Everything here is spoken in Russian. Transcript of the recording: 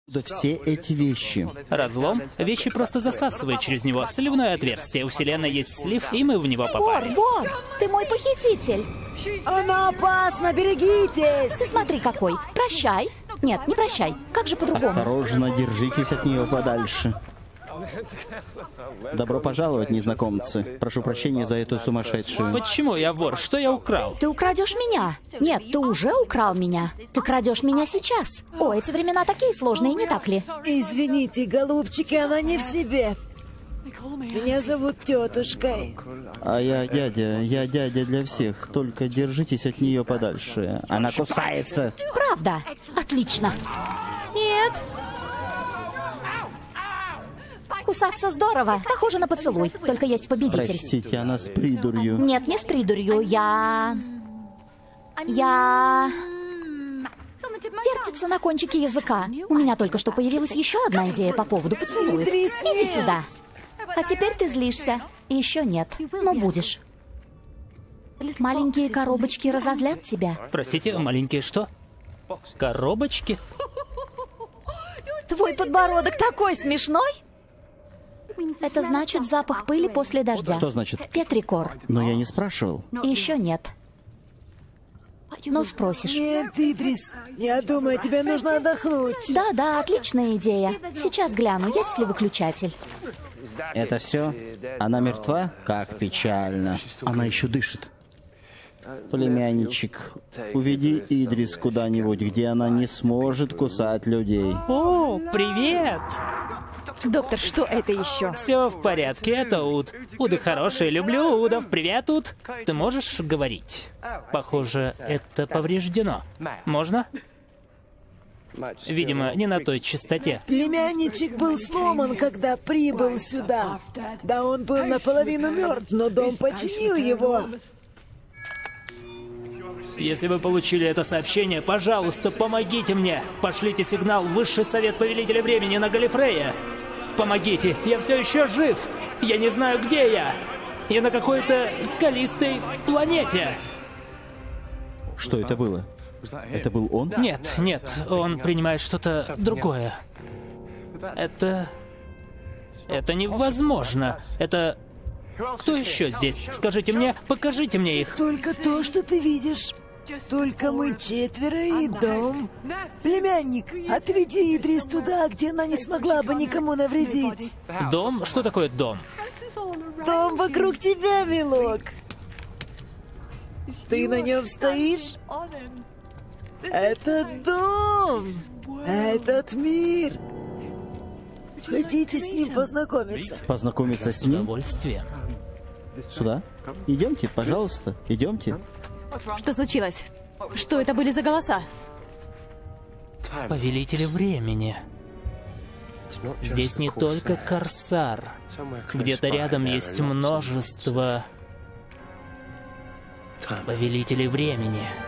Да все эти вещи. Разлом? Вещи просто засасывают через него. Сливное отверстие. У Вселенной есть слив, и мы в него Вор, попали. вор! Ты мой похититель! Она опасна, берегитесь! Ты смотри какой! Прощай! Нет, не прощай. Как же по-другому? Осторожно, держитесь от нее подальше. Добро пожаловать, незнакомцы. Прошу прощения за эту сумасшедшую. Почему я вор? Что я украл? Ты украдешь меня? Нет, ты уже украл меня. Ты крадешь меня сейчас. О, эти времена такие сложные, не так ли? Извините, голубчики, она не в себе. Меня зовут тетушкой. А я дядя для всех. Только держитесь от нее подальше. Она кусается. Правда? Отлично. Нет. Кусаться здорово. Похоже на поцелуй. Только есть победитель. Простите, она с придурью. Нет, не с придурью. Вертится на кончике языка. У меня только что появилась еще одна идея по поводу поцелуев. Идрис, Иди нет. сюда. А теперь ты злишься. Еще нет. Но будешь. Маленькие коробочки разозлят тебя. Простите, маленькие что? Коробочки? Твой подбородок такой смешной. Это значит запах пыли после дождя. Что значит? Петрикор. Но я не спрашивал. Еще нет. Но спросишь. Нет, Идрис, я думаю, тебе нужно отдохнуть. Да, отличная идея. Сейчас гляну, есть ли выключатель. Это все? Она мертва? Как печально. Она еще дышит. Племянничек, уведи Идрис куда-нибудь, где она не сможет кусать людей. О, привет! Доктор, что это еще? Все в порядке, это Уд. Уды хорошие, люблю Удов. Привет, Уд. Ты можешь говорить? Похоже, это повреждено. Можно? Видимо, не на той частоте. Племянничек был сломан, когда прибыл сюда. Да, он был наполовину мертв, но дом починил его. Если вы получили это сообщение, пожалуйста, помогите мне. Пошлите сигнал в Высший Совет Повелителя Времени на Галифрея. Помогите, я все еще жив. Я не знаю, где я. Я на какой-то скалистой планете. Что это было? Это был он? Нет, он принимает что-то другое. Это невозможно. Это... Кто еще здесь? Скажите мне, покажите мне их. Только то, что ты видишь. Только мы четверо и дом. Племянник, отведи Идрис туда, где она не смогла бы никому навредить. Дом? Что такое дом? Дом вокруг тебя, милок. Ты на нем стоишь? Это дом. Этот мир. Хотите с ним познакомиться? Познакомиться с С ним? удовольствием. Сюда? Идемте, пожалуйста, идемте. Что случилось? Что это были за голоса? Повелители времени. Здесь не только Корсар. Где-то рядом есть множество повелителей времени.